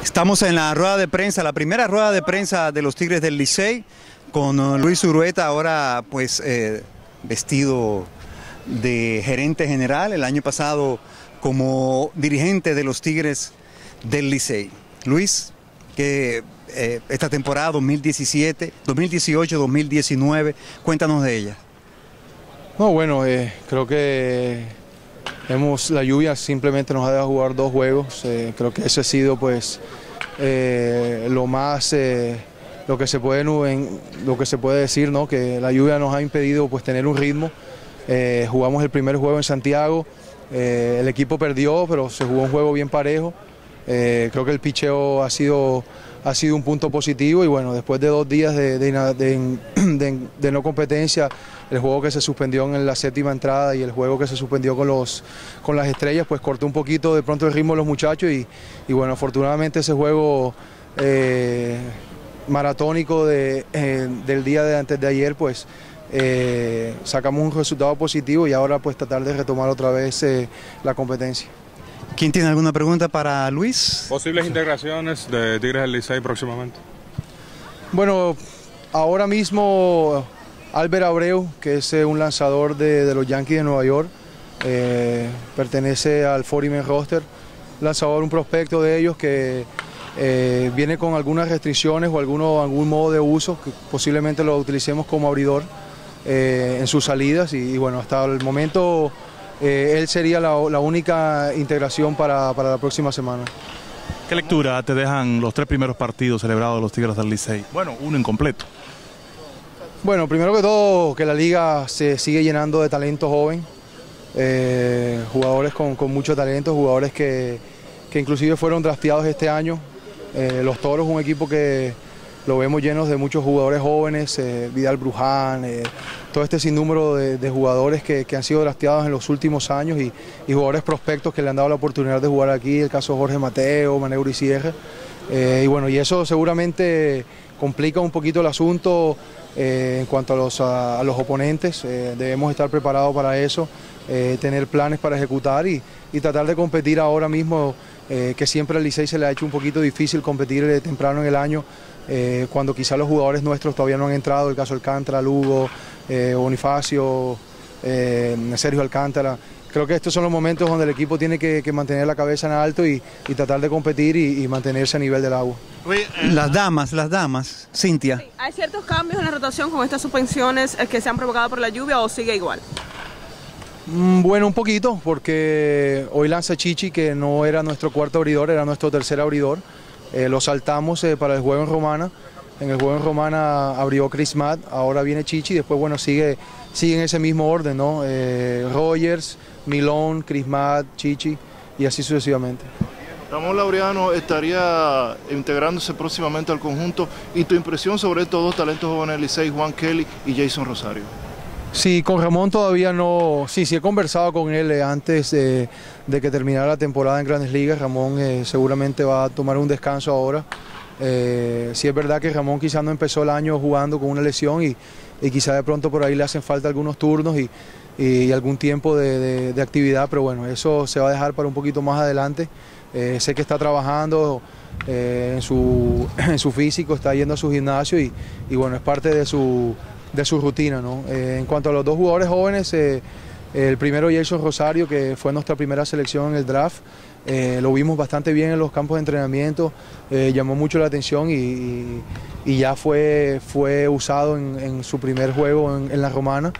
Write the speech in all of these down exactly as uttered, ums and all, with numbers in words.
Estamos en la rueda de prensa, la primera rueda de prensa de los Tigres del Licey, con Luis Urueta ahora pues eh, vestido de gerente general, el año pasado como dirigente de los Tigres del Licey. Luis, que eh, esta temporada dos mil diecisiete, dos mil dieciocho, dos mil diecinueve, cuéntanos de ella. No, bueno, eh, creo que hemos, la lluvia simplemente nos ha dejado jugar dos juegos. Eh, creo que ese ha sido pues eh, lo más, eh, lo que se puede, en, lo que se puede decir, ¿no? Que la lluvia nos ha impedido pues tener un ritmo. Eh, jugamos el primer juego en Santiago, eh, el equipo perdió, pero se jugó un juego bien parejo. Eh, creo que el picheo ha sido, ha sido un punto positivo y bueno, después de dos días de, de, de, de, de no competencia, el juego que se suspendió en la séptima entrada y el juego que se suspendió con, los, con las estrellas, pues cortó un poquito de pronto el ritmo de los muchachos y, y bueno, afortunadamente ese juego eh, maratónico de, eh, del día de antes de ayer, pues eh, sacamos un resultado positivo y ahora pues tratar de retomar otra vez eh, la competencia. ¿Quién tiene alguna pregunta para Luis? ¿Posibles integraciones de Tigres del Licey próximamente? Bueno, ahora mismo Albert Abreu, que es un lanzador de, de los Yankees de Nueva York, eh, pertenece al cuarenta man roster, lanzador, un prospecto de ellos que eh, viene con algunas restricciones o alguno, algún modo de uso, que posiblemente lo utilicemos como abridor eh, en sus salidas y, y bueno, hasta el momento eh, él sería la, la única integración para, para la próxima semana. ¿Qué lectura te dejan los tres primeros partidos celebrados de los Tigres del Licey? Bueno, uno incompleto. Bueno, primero que todo, que la liga se sigue llenando de talento joven, eh, jugadores con, con mucho talento, jugadores que, que inclusive fueron drafteados este año. Eh, los Toros, un equipo que lo vemos llenos de muchos jugadores jóvenes, eh, Vidal Bruján, eh, todo este sinnúmero de, de jugadores que, que han sido drafteados en los últimos años y, y jugadores prospectos que le han dado la oportunidad de jugar aquí, el caso de Jorge Mateo, Maneuri Sierra. Eh, y bueno, y eso seguramente complica un poquito el asunto. Eh, en cuanto a los, a, a los oponentes, eh, debemos estar preparados para eso, eh, tener planes para ejecutar y, y tratar de competir ahora mismo, eh, que siempre al Licey se le ha hecho un poquito difícil competir eh, temprano en el año, eh, cuando quizás los jugadores nuestros todavía no han entrado, el caso de Alcántara, Lugo, eh, Bonifacio, eh, Sergio Alcántara. Creo que estos son los momentos donde el equipo tiene que, que mantener la cabeza en alto y, y tratar de competir y, y mantenerse a nivel del agua. Las damas, las damas, Cintia. Sí, ¿hay ciertos cambios en la rotación con estas suspensiones que se han provocado por la lluvia o sigue igual? Mm, bueno, un poquito, porque hoy lanza Chichi, que no era nuestro cuarto abridor, era nuestro tercer abridor. Eh, lo saltamos eh, para el juego en Romana. En el juego en Romana abrió Chris Matt, ahora viene Chichi, después bueno, sigue, sigue en ese mismo orden, ¿no? Eh, Rogers, Milón, Chris Matt, Chichi y así sucesivamente. Ramón Laureano estaría integrándose próximamente al conjunto y tu impresión sobre estos dos talentos jóvenes del Licey, Juan Kelly y Jason Rosario. Sí, con Ramón todavía no, sí, sí he conversado con él eh, antes de, de que terminara la temporada en Grandes Ligas. Ramón eh, seguramente va a tomar un descanso ahora. Eh, sí es verdad que Ramón quizás no empezó el año jugando con una lesión y, y quizás de pronto por ahí le hacen falta algunos turnos y, y algún tiempo de, de, de actividad, pero bueno, eso se va a dejar para un poquito más adelante. Eh, sé que está trabajando eh, en, su, en su físico, está yendo a su gimnasio y, y bueno, es parte de su, de su rutina, ¿no? Eh, en cuanto a los dos jugadores jóvenes, eh, el primero Jason Rosario, que fue nuestra primera selección en el draft, eh, lo vimos bastante bien en los campos de entrenamiento, eh, llamó mucho la atención y, y, y ya fue, fue usado en, en su primer juego en, en la Romana.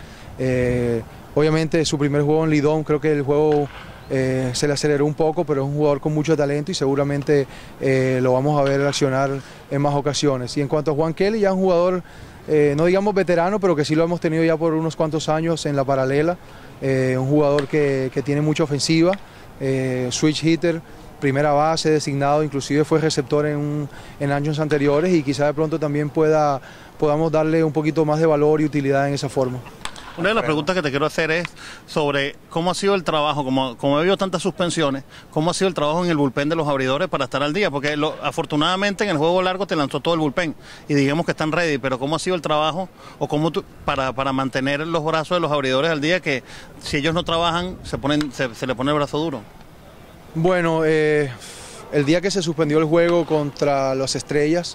Eh, obviamente su primer juego en Lidón, creo que el juego Eh, se le aceleró un poco, pero es un jugador con mucho talento y seguramente eh, lo vamos a ver accionar en más ocasiones. Y en cuanto a Juan Kelly, ya es un jugador, eh, no digamos veterano, pero que sí lo hemos tenido ya por unos cuantos años en la paralela, eh, un jugador que, que tiene mucha ofensiva, eh, switch hitter, primera base, designado, inclusive fue receptor en, un, en años anteriores y quizá de pronto también pueda, podamos darle un poquito más de valor y utilidad en esa forma. Una de las preguntas que te quiero hacer es sobre cómo ha sido el trabajo, como, como he habido tantas suspensiones, cómo ha sido el trabajo en el bullpen de los abridores para estar al día, porque lo, afortunadamente en el juego largo te lanzó todo el bullpen y digamos que están ready, pero cómo ha sido el trabajo o cómo tú, para, para mantener los brazos de los abridores al día, que si ellos no trabajan se, ponen, se, se le pone el brazo duro. Bueno, eh, el día que se suspendió el juego contra las Estrellas,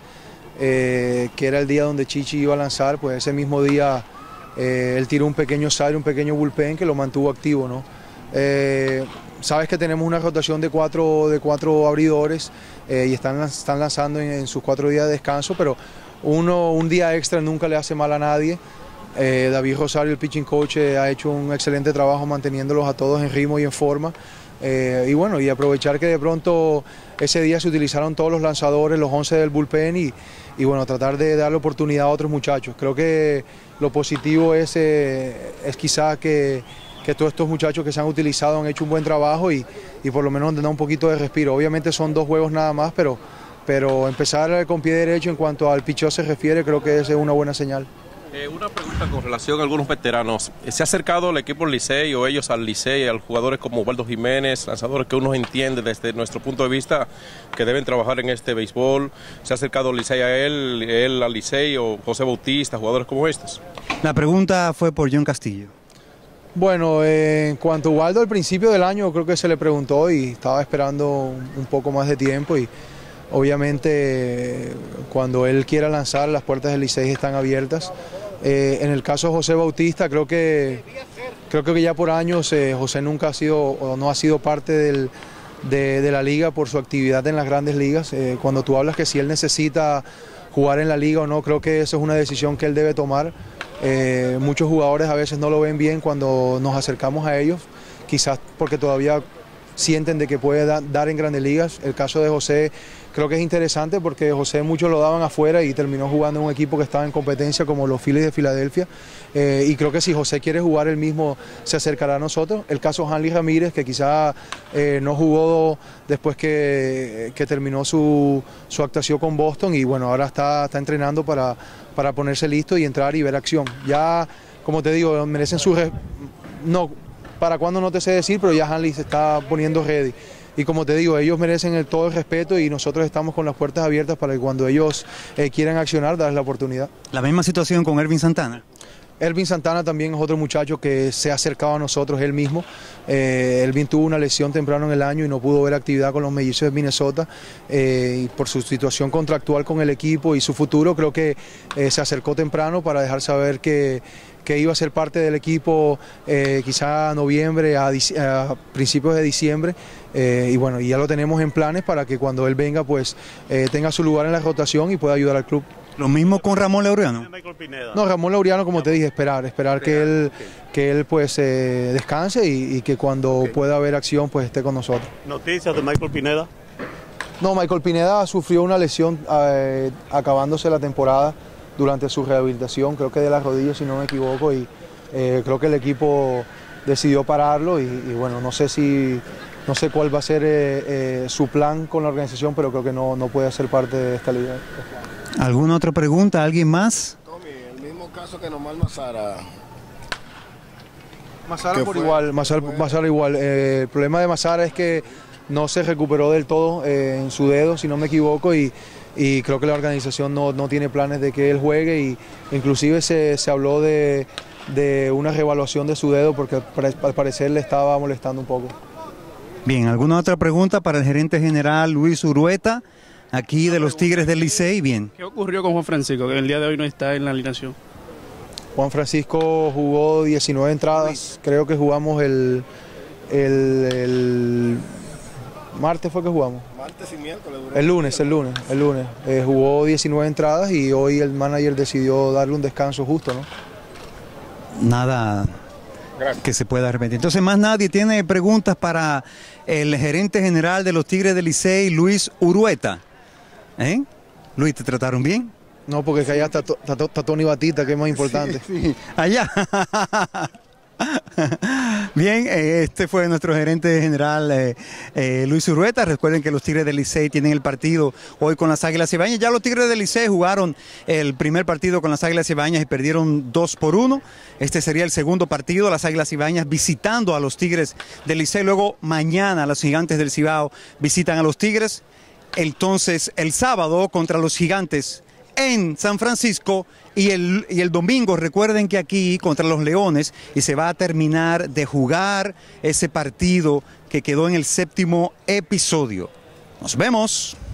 eh, que era el día donde Chichi iba a lanzar, pues ese mismo día eh, él tiró un pequeño side, un pequeño bullpen que lo mantuvo activo, ¿no? Eh, sabes que tenemos una rotación de cuatro, de cuatro abridores eh, y están, están lanzando en, en sus cuatro días de descanso, pero uno, un día extra nunca le hace mal a nadie. Eh, David Rosario, el pitching coach, eh, ha hecho un excelente trabajo manteniéndolos a todos en ritmo y en forma. Eh, y bueno, y aprovechar que de pronto ese día se utilizaron todos los lanzadores, los once del bullpen y, y bueno, tratar de darle oportunidad a otros muchachos. Creo que lo positivo es, eh, es quizás que, que todos estos muchachos que se han utilizado han hecho un buen trabajo y, y por lo menos nos da un poquito de respiro. Obviamente son dos juegos nada más, pero, pero empezar con pie derecho en cuanto al picheo se refiere, creo que esa es una buena señal. Eh, una pregunta con relación a algunos veteranos. ¿Se ha acercado el equipo del Licey o ellos al Licey, a los jugadores como Osvaldo Jiménez, lanzadores que uno entiende desde nuestro punto de vista que deben trabajar en este béisbol? ¿Se ha acercado el Licey a él, él al Licey o José Bautista, jugadores como estos? La pregunta fue por John Castillo. Bueno, eh, en cuanto a Osvaldo, al principio del año creo que se le preguntó y estaba esperando un poco más de tiempo y obviamente cuando él quiera lanzar las puertas del Licey están abiertas. Eh, en el caso de José Bautista creo que, creo que ya por años eh, José nunca ha sido o no ha sido parte del, de, de la liga por su actividad en las grandes ligas. Eh, cuando tú hablas que si él necesita jugar en la liga o no, creo que eso es una decisión que él debe tomar. Eh, muchos jugadores a veces no lo ven bien cuando nos acercamos a ellos, quizás porque todavía sienten de que puede da, dar en grandes ligas. El caso de José creo que es interesante porque José muchos lo daban afuera y terminó jugando en un equipo que estaba en competencia como los Phillies de Filadelfia. Eh, y creo que si José quiere jugar él mismo se acercará a nosotros. El caso de Hanley Ramírez, que quizá eh, no jugó después que, que terminó su, su actuación con Boston y bueno, ahora está, está entrenando para, para ponerse listo y entrar y ver acción. Ya, como te digo, merecen su... Re... No, para cuándo no te sé decir, pero ya Hanley se está poniendo ready. Y como te digo, ellos merecen el, todo el respeto y nosotros estamos con las puertas abiertas para que cuando ellos eh, quieran accionar, darles la oportunidad. La misma situación con Ervin Santana. Ervin Santana también es otro muchacho que se ha acercado a nosotros él mismo. Eh, Ervin tuvo una lesión temprano en el año y no pudo ver actividad con los Mellizos de Minnesota. Eh, y por su situación contractual con el equipo y su futuro, creo que eh, se acercó temprano para dejar saber que, que iba a ser parte del equipo eh, quizá a noviembre, a, a principios de diciembre. Eh, y bueno, ya lo tenemos en planes para que cuando él venga pues eh, tenga su lugar en la rotación y pueda ayudar al club. Lo mismo con Ramón Laureano. No, Ramón Laureano, como te dije, esperar, esperar que él, que él pues eh, descanse y, y que cuando okay. pueda haber acción pues esté con nosotros. ¿Noticias de Michael Pineda? No, Michael Pineda sufrió una lesión eh, acabándose la temporada durante su rehabilitación, creo que de las rodillas si no me equivoco, y eh, creo que el equipo decidió pararlo y, y bueno, no sé si, no sé cuál va a ser eh, eh, su plan con la organización, pero creo que no, no puede ser parte de esta liga. ¿Alguna otra pregunta? ¿Alguien más? Tommy, el mismo caso que Nomar Mazara. Mazara por igual, Mazara, Mazara igual. Eh, el problema de Mazara es que no se recuperó del todo eh, en su dedo, si no me equivoco, y, y creo que la organización no, no tiene planes de que él juegue, y inclusive se, se habló de, de una reevaluación de su dedo porque al parecer le estaba molestando un poco. Bien, ¿alguna otra pregunta para el gerente general Luis Urueta, aquí de los Tigres del Licey? Bien. ¿Qué ocurrió con Juan Francisco, que el día de hoy no está en la alineación? Juan Francisco jugó diecinueve entradas, creo que jugamos el, el, el martes fue que jugamos. Martes y miércoles. El lunes, el lunes, el lunes. Eh, jugó diecinueve entradas y hoy el manager decidió darle un descanso justo, ¿no? Nada Gracias. Que se pueda repetir. Entonces, más nadie tiene preguntas para el gerente general de los Tigres del Licey, Luis Urueta. ¿Eh? Luis, ¿te trataron bien? No, porque es que allá está, está, está Tony Batista, que es más importante. Sí, sí. Allá. Bien, este fue nuestro gerente general eh, eh, Luis Urueta. Recuerden que los Tigres del Licey tienen el partido hoy con las Águilas Cibaeñas. Ya los Tigres del Licey jugaron el primer partido con las Águilas Cibaeñas y perdieron dos por uno. Este sería el segundo partido, las Águilas Cibaeñas visitando a los Tigres del Licey. Luego mañana los Gigantes del Cibao visitan a los Tigres. Entonces el sábado contra los Gigantes en San Francisco y el, y el domingo recuerden que aquí contra los Leones, y se va a terminar de jugar ese partido que quedó en el séptimo episodio. Nos vemos.